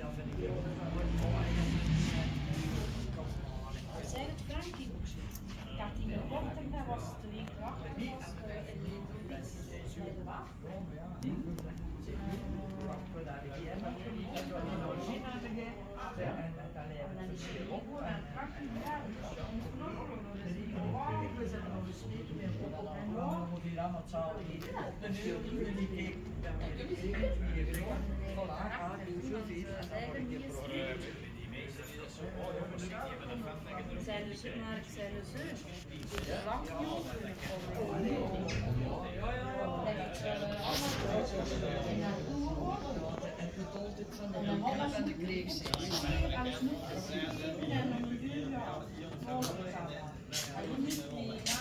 Zijn het Frankie boekje? Ik had die gekocht en dat was 2 kracht. Dat was bij de wacht. Zijn dus maar zijn dus lang en dan alles van de kreeg alles moet en dan een uur ja.